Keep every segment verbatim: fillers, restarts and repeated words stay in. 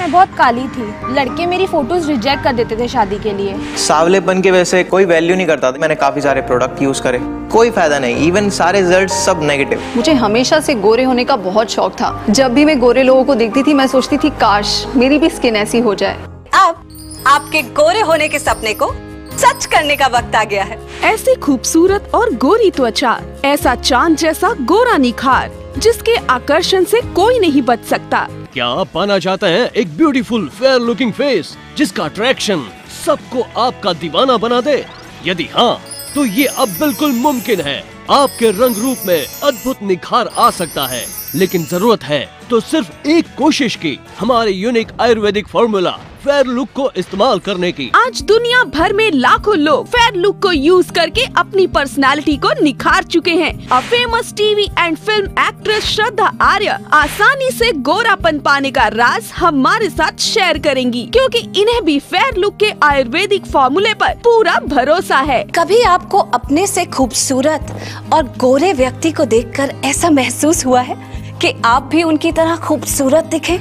मैं बहुत काली थी, लड़के मेरी फोटोज रिजेक्ट कर देते थे शादी के लिए। सावलेपन के वजह से कोई वैल्यू नहीं करता था। मैंने काफी सारे प्रोडक्ट यूज करे, कोई फायदा नहीं, इवन सारे रिजल्ट सब नेगेटिव। मुझे हमेशा से गोरे होने का बहुत शौक था। जब भी मैं गोरे लोगों को देखती थी मैं सोचती थी काश मेरी भी स्किन ऐसी हो जाए। अब आपके गोरे होने के सपने को सच करने का वक्त आ गया है। ऐसी खूबसूरत और गोरी त्वचा, ऐसा चांद जैसा गोरा निखार जिसके आकर्षण से कोई नहीं बच सकता। क्या आप पाना चाहते हैं एक ब्यूटीफुल फेयर लुकिंग फेस जिसका अट्रैक्शन सबको आपका दीवाना बना दे? यदि हाँ, तो ये अब बिल्कुल मुमकिन है। आपके रंग रूप में अद्भुत निखार आ सकता है, लेकिन जरूरत है तो सिर्फ एक कोशिश की, हमारे unique ayurvedic formula Fair Look को इस्तेमाल करने की। आज दुनिया भर में लाखों लोग फेयर लुक को यूज करके अपनी पर्सनालिटी को निखार चुके हैं। A famous TV and film actress Shraddha Arya आसानी से गोरापन पाने का राज हमारे साथ शेयर करेंगी, क्योंकि इन्हें भी फेयर लुक के आयुर्वेदिक फॉर्मूले पर पूरा भरोसा है। कभी आपको अपने से खूबसूरत और गोरे व्यक्ति को देखकर ऐसा महसूस हुआ है कि आप भी उनकी तरह खूबसूरत दिखें?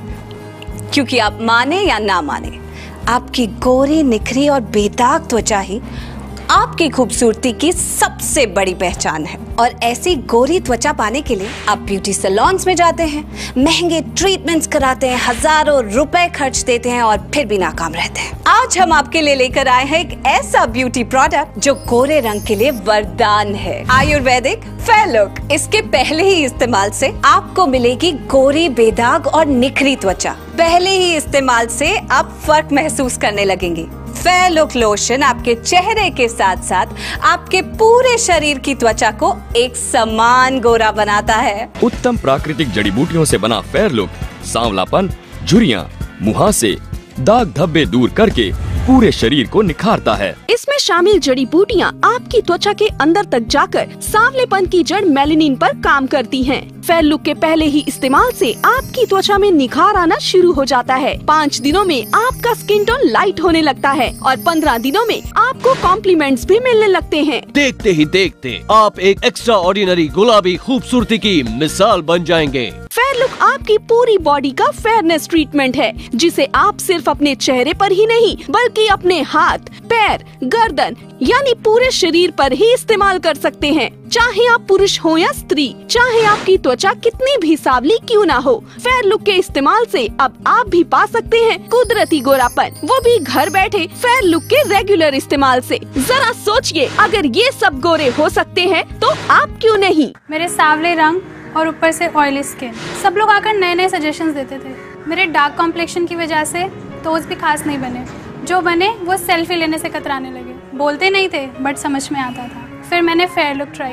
क्योंकि आप माने या ना माने, आपकी गोरी, निखरी और बेदाग त्वचा ही आपकी खूबसूरती की सबसे बड़ी पहचान है। और ऐसी गोरी त्वचा पाने के लिए आप ब्यूटी सैलून्स में जाते हैं, महंगे ट्रीटमेंट्स कराते हैं, हजारों रुपए खर्च देते हैं और फिर भी नाकाम रहते हैं। आज हम आपके लिए लेकर आए हैं एक ऐसा ब्यूटी प्रोडक्ट जो गोरे रंग के लिए वरदान है, आयुर्वेदिक फेयर लुक। इसके पहले ही इस्तेमाल से आपको मिलेगी गोरी, बेदाग और निखरी त्वचा। पहले ही इस्तेमाल से आप फर्क महसूस करने लगेंगे। फेयर लुक लोशन आपके चेहरे के साथ साथ आपके पूरे शरीर की त्वचा को एक समान गोरा बनाता है। उत्तम प्राकृतिक जड़ी बूटियों से बना फेयर लुक सांवलापन, झुर्रियां, मुहासे, दाग धब्बे दूर करके पूरे शरीर को निखारता है। इसमें शामिल जड़ी बूटियाँ आपकी त्वचा के अंदर तक जाकर सांवलेपन की जड़ मेलेनिन पर काम करती हैं। फेयर लुक के पहले ही इस्तेमाल से आपकी त्वचा में निखार आना शुरू हो जाता है। पाँच दिनों में आपका स्किन टोन लाइट होने लगता है और पंद्रह दिनों में आपको कॉम्प्लीमेंट्स भी मिलने लगते हैं। देखते ही देखते आप एक एक्स्ट्रा ऑर्डिनरी गुलाबी खूबसूरती की मिसाल बन जाएंगे। फेयर लुक आपकी पूरी बॉडी का फेयरनेस ट्रीटमेंट है, जिसे आप सिर्फ अपने चेहरे पर ही नहीं बल्कि अपने हाथ, पैर, गर्दन यानी पूरे शरीर पर ही इस्तेमाल कर सकते हैं। चाहे आप पुरुष हो या स्त्री, चाहे आपकी त्वचा कितनी भी सावली क्यों ना हो, फेयर लुक के इस्तेमाल से अब आप भी पा सकते हैं कुदरती गोरापन, वो भी घर बैठे फेयर लुक के रेगुलर इस्तेमाल से। जरा सोचिए, अगर ये सब गोरे हो सकते हैं तो आप क्यों नहीं। मेरे सावले रंग और ऊपर से ऑयली स्किन, सब लोग आकर नए नए सजेशंस देते थे। मेरे डार्क कॉम्प्लेक्शन की वजह से टोज भी खास नहीं बने, जो बने वो सेल्फी लेने से कतराने लगे। बोलते नहीं थे बट समझ में आता था। फिर मैंने फेयर लुक ट्राई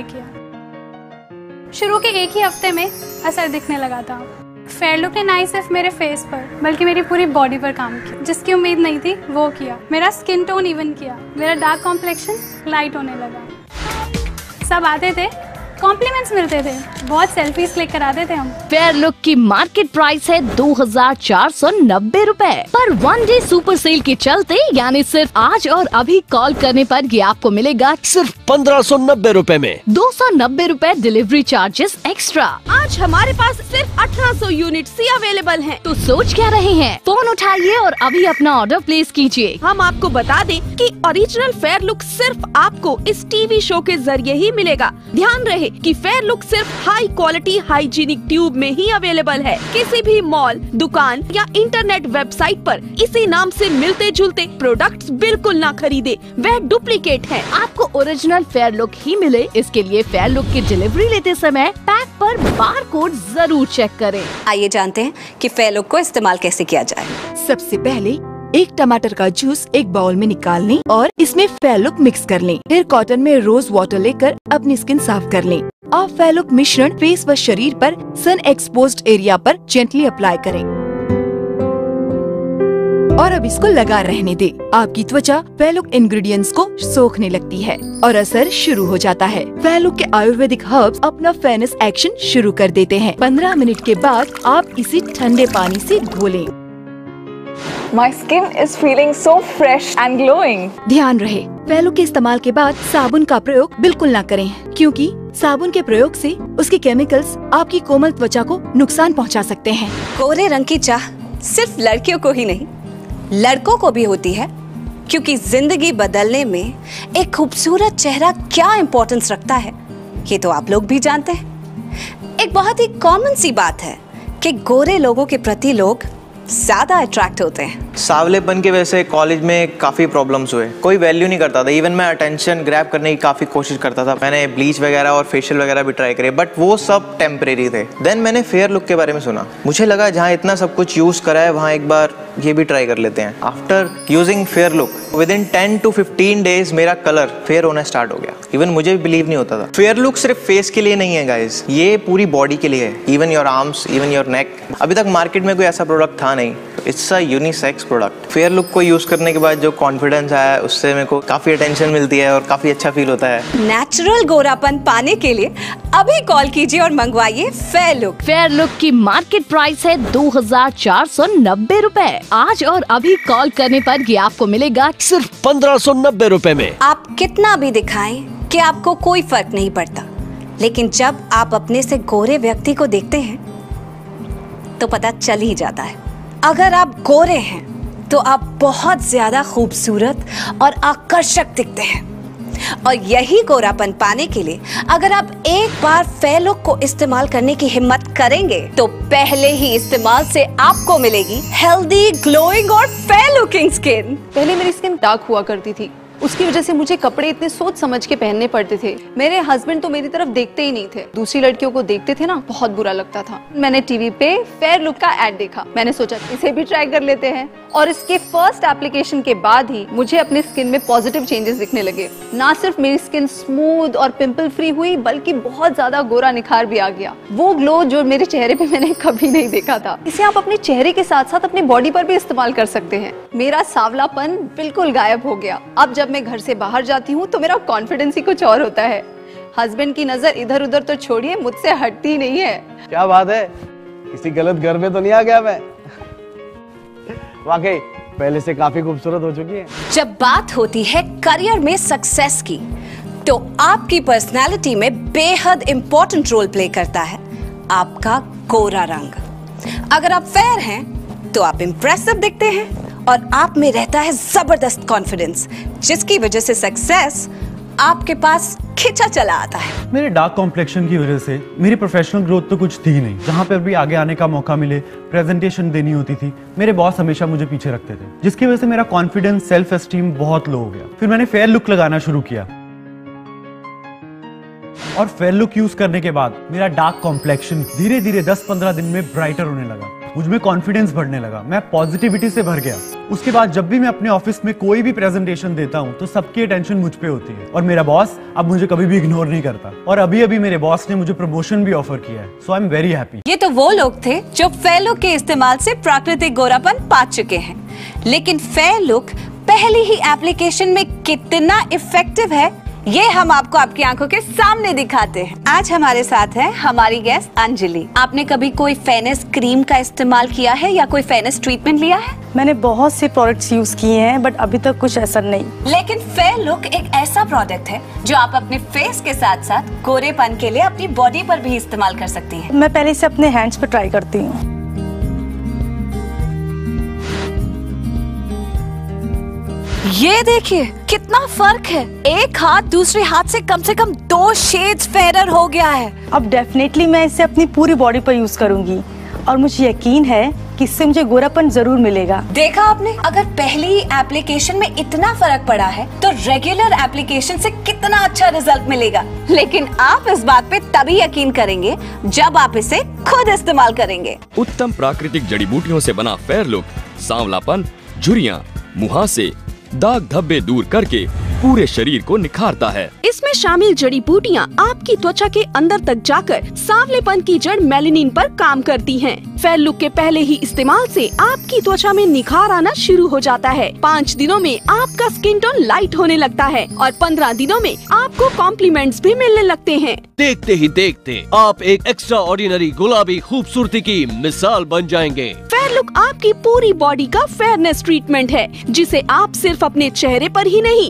किया। शुरू के एक ही हफ्ते में असर दिखने लगा था। फेयर लुक ने ना ही सिर्फ मेरे फेस पर बल्कि मेरी पूरी बॉडी पर काम किया। जिसकी उम्मीद नहीं थी वो किया। मेरा स्किन टोन इवन किया, मेरा डार्क कॉम्प्लेक्शन लाइट होने लगा। सब आते थे, कॉम्प्लीमेंट्स मिलते थे, बहुत सेल्फीज क्लिक कराते थे हम। फेयर लुक की मार्केट प्राइस है दो हजार चार सौ नब्बे रूपए, पर वन डे सुपर सेल के चलते यानी सिर्फ आज और अभी कॉल करने पर ये आपको मिलेगा सिर्फ पंद्रह सौ नब्बे रूपए में। दो सौ नब्बे रूपए डिलीवरी चार्जेस एक्स्ट्रा। आज हमारे पास सिर्फ अठारह सौ यूनिट्स ही अवेलेबल हैं। तो सोच क्या रहे हैं, फोन उठाइए और अभी अपना ऑर्डर प्लेस कीजिए। हम आपको बता दें कि ओरिजिनल फेयर लुक सिर्फ आपको इस टीवी शो के जरिए ही मिलेगा। ध्यान रहे कि फेयर लुक सिर्फ हाई क्वालिटी हाइजीनिक ट्यूब में ही अवेलेबल है। किसी भी मॉल, दुकान या इंटरनेट वेबसाइट पर इसी नाम से मिलते जुलते प्रोडक्ट्स बिल्कुल ना खरीदे, वह डुप्लीकेट है। आपको ओरिजिनल फेयर लुक ही मिले, इसके लिए फेयर लुक की डिलीवरी लेते समय पैक पर बार कोड जरूर चेक करें। आइए जानते हैं कि फेयर लुक को इस्तेमाल कैसे किया जाए। सबसे पहले एक टमाटर का जूस एक बाउल में निकाल लें और इसमें फेयर लुक मिक्स कर लें। फिर कॉटन में रोज वाटर लेकर अपनी स्किन साफ कर लें। अब फेयर लुक मिश्रण फेस व शरीर पर सन एक्सपोज्ड एरिया पर जेंटली अप्लाई करें और अब इसको लगा रहने दें। आपकी त्वचा फेयर लुक इंग्रेडिएंट्स को सोखने लगती है और असर शुरू हो जाता है। फेयर लुक के आयुर्वेदिक हर्ब्स अपना फेयरनेस एक्शन शुरू कर देते हैं। पंद्रह मिनट के बाद आप इसे ठंडे पानी से धो लें। My skin is feeling so fresh and glowing. ध्यान रहे, फेयर लुक के इस्तेमाल के बाद साबुन का प्रयोग बिल्कुल न करें, क्योंकि साबुन के प्रयोग से उसके केमिकल्स आपकी कोमल त्वचा को नुकसान पहुंचा सकते हैं। गोरे रंग की चाह सिर्फ लड़कियों को ही नहीं, लड़कों को भी होती है, क्योंकि जिंदगी बदलने में एक खूबसूरत चेहरा क्या इंपॉर्टेंस रखता है ये तो आप लोग भी जानते हैं। एक बहुत ही कॉमन सी बात है कि गोरे लोगों के प्रति लोग ज्यादा अट्रैक्ट होते हैं। सावलेपन की वजह से कॉलेज में काफ़ी प्रॉब्लम्स हुए, कोई वैल्यू नहीं करता था। इवन मैं अटेंशन ग्रैब करने की काफ़ी कोशिश करता था। मैंने ब्लीच वगैरह और फेशियल वगैरह भी ट्राई करे, बट वो सब टेम्परेरी थे। देन मैंने फेयर लुक के बारे में सुना, मुझे लगा जहाँ इतना सब कुछ यूज़ करा है वहाँ एक बार ये भी ट्राई कर लेते हैं। After using Fair Look within ten to fifteen days मेरा कलर फेयर होना स्टार्ट हो गया। इवन मुझे भी बिलीव नहीं होता था। फेयर लुक सिर्फ फेस के लिए नहीं है गाइज, ये पूरी बॉडी के लिए है। Even your arms, even your neck. अभी तक मार्केट में कोई ऐसा प्रोडक्ट था नहीं। It's a unisex product. Fair Look को यूज करने के बाद जो कॉन्फिडेंस आया है उससे मेरे को काफी अटेंशन मिलती है और काफी अच्छा फील होता है। नेचुरल गोरापन पाने के लिए अभी कॉल कीजिए और मंगवाइए फेयर लुक। फेयर लुक की मार्केट प्राइस है दो हजार चार सौ नब्बे रूपए। आज और अभी कॉल करने पर ये आपको मिलेगा सिर्फ पंद्रह सौ नब्बे रूपए में। आप कितना भी दिखाएं कि आपको कोई फर्क नहीं पड़ता, लेकिन जब आप अपने से गोरे व्यक्ति को देखते हैं तो पता चल ही जाता है। अगर आप गोरे हैं तो आप बहुत ज्यादा खूबसूरत और आकर्षक दिखते हैं, और यही गोरापन पाने के लिए अगर आप एक बार फेयर लुक को इस्तेमाल करने की हिम्मत करेंगे तो पहले ही इस्तेमाल से आपको मिलेगी हेल्दी, ग्लोइंग और फेयर लुकिंग स्किन। पहले मेरी स्किन डार्क हुआ करती थी, उसकी वजह से मुझे कपड़े इतने सोच समझ के पहनने पड़ते थे। मेरे हस्बैंड तो मेरी तरफ देखते ही नहीं थे, दूसरी लड़कियों को देखते थे ना, बहुत बुरा लगता था। मैंने टीवी पे फेयर लुक का एड देखा, मैंने सोचा इसे भी ट्राई कर लेते हैं, और इसके फर्स्ट एप्लीकेशन के बाद ही मुझे अपने स्किन में पॉजिटिव चेंजेस दिखने लगे। ना सिर्फ मेरी स्किन स्मूथ और पिंपल फ्री हुई, बल्कि बहुत ज्यादा गोरा निखार भी आ गया। वो ग्लो जो मेरे चेहरे पे मैंने कभी नहीं देखा था। इसे आप अपने चेहरे के साथ साथ अपनी बॉडी पर भी इस्तेमाल कर सकते हैं। मेरा सांवलापन बिल्कुल गायब हो गया। अब जब मैं घर से बाहर जाती हूँ तो मेरा कॉन्फिडेंस ही कुछ और होता है। हस्बैंड की नजर इधर उधर तो छोड़िए, मुझसे हटती नहीं है। क्या बात है, किसी गलत घर में तो नहीं आ गया मैं? वाकई पहले से काफी खूबसूरत हो चुकी है। जब बात होती है करियर में सक्सेस की, तो आपकी पर्सनालिटी में बेहद इंपॉर्टेंट रोल प्ले करता है आपका गोरा रंग। अगर आप फेयर हैं तो आप इंप्रेसिव दिखते हैं और आप में रहता है जबरदस्त कॉन्फिडेंस, जिसकी वजह से सक्सेस आपके पास खिंचा चला आता है। मेरे डार्क कॉम्प्लेक्शन की वजह से मेरी प्रोफेशनल ग्रोथ तो कुछ थी नहीं। जहाँ पर भी आगे आने का मौका मिले, प्रेजेंटेशन देनी होती थी, मेरे बॉस हमेशा मुझे पीछे रखते थे, जिसकी वजह से मेरा कॉन्फिडेंस, सेल्फ एस्टीम बहुत लो हो गया। फिर मैंने फेयर लुक लगाना शुरू किया, और फेयर लुक यूज करने के बाद मेरा डार्क कॉम्प्लेक्शन धीरे धीरे दस पंद्रह दिन में ब्राइटर होने लगा। मुझ में कॉन्फिडेंस बढ़ने लगा, मैं पॉजिटिविटी से भर गया। उसके बाद जब भी मैं अपने ऑफिस में कोई भी प्रेजेंटेशन देता हूँ तो सबकी अटेंशन मुझ पे होती है, और मेरा बॉस अब मुझे कभी भी इग्नोर नहीं करता। और अभी अभी मेरे बॉस ने मुझे प्रमोशन भी ऑफर किया है, so I am very happy. ये तो वो लोग थे जो फेयर लुक के इस्तेमाल से प्राकृतिक गोरापन पा चुके हैं, लेकिन फेयर लुक पहली ही एप्लीकेशन में कितना इफेक्टिव है ये हम आपको आपकी आंखों के सामने दिखाते हैं। आज हमारे साथ है हमारी गेस्ट अंजलि। आपने कभी कोई फेयरनेस क्रीम का इस्तेमाल किया है या कोई फेयरनेस ट्रीटमेंट लिया है? मैंने बहुत से प्रोडक्ट्स यूज किए हैं, बट अभी तक कुछ असर नहीं। लेकिन फेयर लुक एक ऐसा प्रोडक्ट है जो आप अपने फेस के साथ साथ गोरेपन के लिए अपनी बॉडी पर भी इस्तेमाल कर सकती हैं। मैं पहले इसे अपने हैंड्स पे ट्राई करती हूँ। ये देखिए कितना फर्क है, एक हाथ दूसरे हाथ से कम से कम दो शेड्स फेयर हो गया है। अब डेफिनेटली मैं इसे अपनी पूरी बॉडी पर यूज करूंगी, और मुझे यकीन है कि इससे मुझे गोरापन जरूर मिलेगा। देखा आपने, अगर पहली एप्लीकेशन में इतना फर्क पड़ा है तो रेगुलर एप्लीकेशन से कितना अच्छा रिजल्ट मिलेगा। लेकिन आप इस बात पे तभी यकीन करेंगे जब आप इसे खुद इस्तेमाल करेंगे। उत्तम प्राकृतिक जड़ी बूटियों से बना फेयर लुक सांवलापन, झुर्रियां, मुहासे, दाग धब्बे दूर करके पूरे शरीर को निखारता है। इसमें शामिल जड़ी बूटियाँ आपकी त्वचा के अंदर तक जाकर सांवलेपन की जड़ मेलानिन पर काम करती हैं। फेयर लुक के पहले ही इस्तेमाल से आपकी त्वचा में निखार आना शुरू हो जाता है। पाँच दिनों में आपका स्किन टोन लाइट होने लगता है और पंद्रह दिनों में आपको कॉम्प्लीमेंट्स भी मिलने लगते हैं। देखते ही देखते आप एक एक्स्ट्रा ऑर्डिनरी गुलाबी खूबसूरती की मिसाल बन जाएंगे। फेयर लुक आपकी पूरी बॉडी का फेयरनेस ट्रीटमेंट है, जिसे आप सिर्फ अपने चेहरे पर ही नहीं बल्कि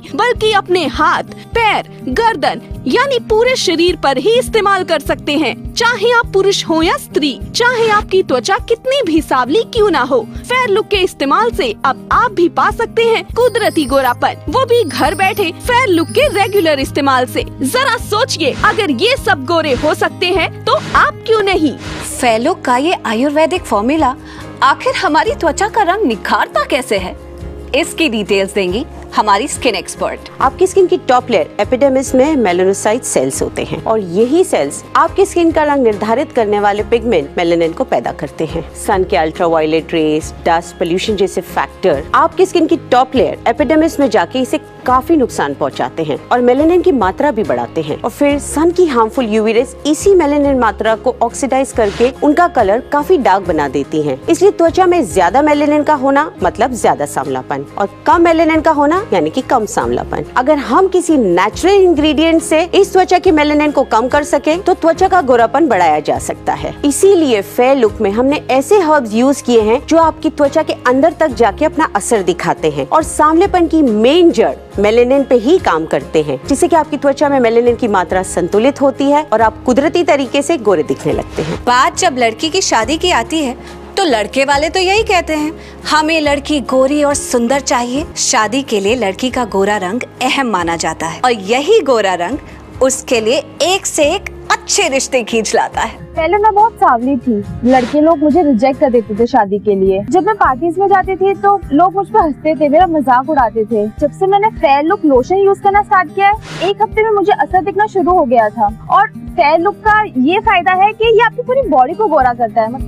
बल्कि अपने हाथ, पैर, गर्दन यानी पूरे शरीर पर ही इस्तेमाल कर सकते हैं। चाहे आप पुरुष हो या स्त्री, चाहे आपकी त्वचा कितनी भी सांवली क्यों ना हो, फेयर लुक के इस्तेमाल से अब आप भी पा सकते हैं कुदरती गोरापन, वो भी घर बैठे फेयर लुक के रेगुलर इस्तेमाल से। जरा सोचिए, अगर ये सब गोरे हो सकते हैं तो आप क्यों नहीं। फेयर लुक का ये आयुर्वेदिक फॉर्मूला आखिर हमारी त्वचा का रंग निखारता कैसे है, इसकी डिटेल्स देंगी हमारी स्किन एक्सपर्ट। आपकी स्किन की टॉप लेयर एपिडर्मिस में मेलानोसाइट सेल्स होते हैं और यही सेल्स आपकी स्किन का रंग निर्धारित करने वाले पिगमेंट मेलानिन को पैदा करते हैं। सन के अल्ट्रावायलेट रेस, डस्ट, पोल्यूशन जैसे फैक्टर आपकी स्किन की टॉप लेयर एपिडर्मिस में जाके इसे काफी नुकसान पहुंचाते हैं और मेलानिन की मात्रा भी बढ़ाते हैं और फिर सन की हार्मफुल यूवी रेस इसी मेलानिन मात्रा को ऑक्सीडाइज करके उनका कलर काफी डार्क बना देती हैं। इसलिए त्वचा में ज्यादा मेलानिन का होना मतलब ज्यादा सांवलापन और कम मेलानिन का होना यानी कि कम सांवलापन। अगर हम किसी नेचुरल इंग्रेडिएंट से इस त्वचा के मेलानिन को कम कर सके तो त्वचा का गोरापन बढ़ाया जा सकता है। इसीलिए फेयर लुक में हमने ऐसे हर्ब्स यूज किए हैं जो आपकी त्वचा के अंदर तक जाके अपना असर दिखाते हैं और सांवलेपन की मेन जड़ मेलानिन पे ही काम करते हैं, जिससे कि आपकी त्वचा में मेलानिन की मात्रा संतुलित होती है और आप कुदरती तरीके से गोरे दिखने लगते हैं। बात जब लड़की की शादी की आती है तो लड़के वाले तो यही कहते हैं, हमें लड़की गोरी और सुंदर चाहिए। शादी के लिए लड़की का गोरा रंग अहम माना जाता है और यही गोरा रंग उसके लिए एक से एक अच्छे रिश्ते खींच लाता है। पहले मैं बहुत सांवली थी, लड़के लोग मुझे रिजेक्ट कर देते थे शादी के लिए। जब मैं पार्टीज में जाती थी तो लोग मुझ पर हंसते थे, मेरा मजाक उड़ाते थे। जब से मैंने फेयर लुक लोशन यूज करना स्टार्ट किया है, एक हफ्ते में मुझे असर दिखना शुरू हो गया था। और फेयर लुक का ये फायदा है कि ये आपकी पूरी बॉडी को गोरा करता है।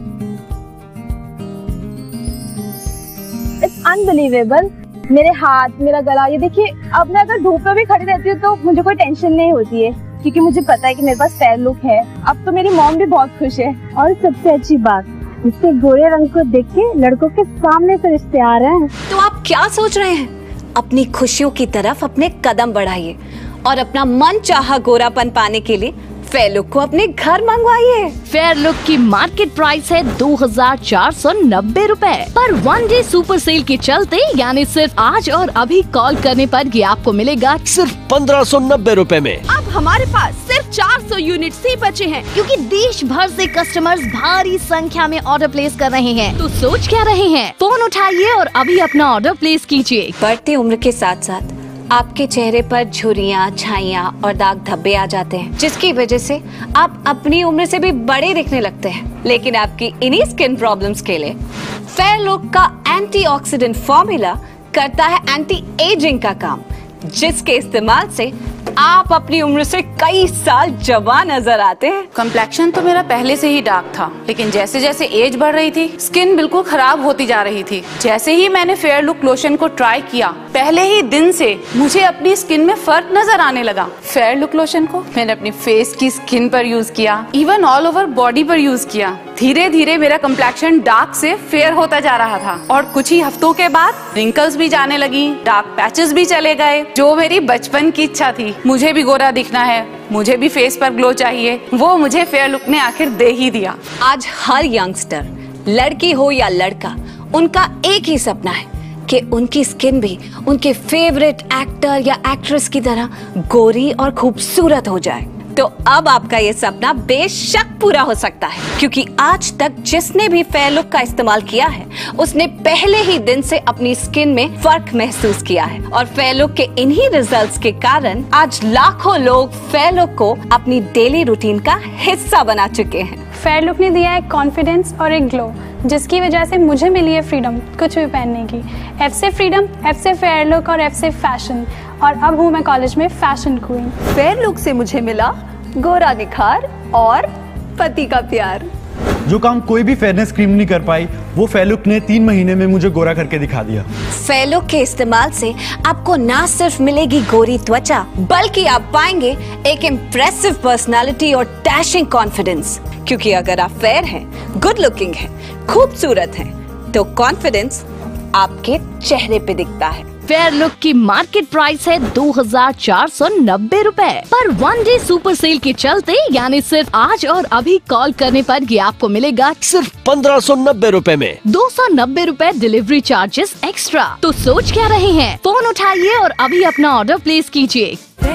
It's unbelievable. मेरे हाथ, मेरा गला, ये देखिए, अब मैं अगर धूप में भी खड़ी रहती हूँ तो मुझे कोई टेंशन नहीं होती है क्योंकि मुझे पता है कि मेरे पास फेयर लुक है। अब तो मेरी मॉम भी बहुत खुश है। और सबसे अच्छी बात, इससे गोरे रंग को देख के लड़कों के सामने से रिश्ते आ रहे हैं। तो आप क्या सोच रहे हैं? अपनी खुशियों की तरफ अपने कदम बढ़ाइए और अपना मन चाहा गोरापन पाने के लिए फेयर लुक को अपने घर मंगवाइए। फेयर लुक की मार्केट प्राइस है दो हजार चार सौ नब्बे रूपए, पर वन डे सुपर सेल के चलते यानी सिर्फ आज और अभी कॉल करने पर ये आपको मिलेगा सिर्फ पंद्रह सौ नब्बे रूपए में। अब हमारे पास सिर्फ चार सौ यूनिट्स ही बचे हैं क्योंकि देश भर से कस्टमर्स भारी संख्या में ऑर्डर प्लेस कर रहे हैं। तो सोच क्या रहे हैं, फोन उठाइए और अभी अपना ऑर्डर प्लेस कीजिए। बढ़ती उम्र के साथ साथ आपके चेहरे पर झुर्रियां, छाइयां और दाग धब्बे आ जाते हैं, जिसकी वजह से आप अपनी उम्र से भी बड़े दिखने लगते हैं। लेकिन आपकी इन्हीं स्किन प्रॉब्लम्स के लिए फेयर लुक का एंटीऑक्सीडेंट फॉर्मूला करता है एंटी एजिंग का काम, जिसके इस्तेमाल से आप अपनी उम्र से कई साल जवान नजर आते हैं। कम्प्लेक्शन तो मेरा पहले से ही डार्क था, लेकिन जैसे जैसे एज बढ़ रही थी स्किन बिल्कुल खराब होती जा रही थी। जैसे ही मैंने फेयर लुक लोशन को ट्राई किया, पहले ही दिन से मुझे अपनी स्किन में फर्क नजर आने लगा। फेयर लुक लोशन को मैंने अपनी फेस की स्किन पर यूज किया, इवन ऑल ओवर बॉडी पर यूज किया। धीरे धीरे मेरा कम्प्लेक्शन डार्क से फेयर होता जा रहा था और कुछ ही हफ्तों के बाद रिंकल्स भी जाने लगी, डार्क पैचेस भी चले गए। जो मेरी बचपन की इच्छा थी, मुझे भी गोरा दिखना है, मुझे भी फेस पर ग्लो चाहिए, वो मुझे फेयर लुक ने आखिर दे ही दिया। आज हर यंगस्टर, लड़की हो या लड़का, उनका एक ही सपना है कि उनकी स्किन भी उनके फेवरेट एक्टर या एक्ट्रेस की तरह गोरी और खूबसूरत हो जाए। तो अब आपका ये सपना बेशक पूरा हो सकता है, क्योंकि आज तक जिसने भी फेयर लुक का इस्तेमाल किया है उसने पहले ही दिन से अपनी स्किन में फर्क महसूस किया है और फेयर लुक के इन्हीं रिजल्ट्स के कारण आज लाखों लोग फेयर लुक को अपनी डेली रूटीन का हिस्सा बना चुके हैं। फेयर लुक ने दिया एक कॉन्फिडेंस और एक ग्लो, जिसकी वजह से मुझे मिली है फ्रीडम कुछ भी पहनने की। एफ से फ्रीडम, एफ से फेयर लुक और एफ से फैशन, और अब हूँ मैं कॉलेज में फैशन क्वीन। फेयर लुक से मुझे मिला गोरा निखार और पति का प्यार। जो काम कोई भी फेयरनेस क्रीम नहीं कर पाई, वो फेयर लुक ने तीन महीने में मुझे गोरा करके दिखा दिया। फेयर लुक के इस्तेमाल से आपको ना सिर्फ मिलेगी गोरी त्वचा, बल्कि आप पाएंगे एक इम्प्रेसिव पर्सनालिटी और डैशिंग कॉन्फिडेंस। क्योंकि अगर आप फेयर हैं, गुड लुकिंग हैं, खूबसूरत हैं, तो कॉन्फिडेंस आपके चेहरे पे दिखता है। फेयर लुक की मार्केट प्राइस है दो हजार चार सौ नब्बे रूपए, पर वन डे सुपर सेल के चलते यानी सिर्फ आज और अभी कॉल करने पर ये आपको मिलेगा सिर्फ पंद्रह सौ नब्बे रूपए में। दो सौ नब्बे रूपए डिलीवरी चार्जेस एक्स्ट्रा। तो सोच क्या रहे हैं, फोन उठाइए और अभी अपना ऑर्डर प्लेस कीजिए।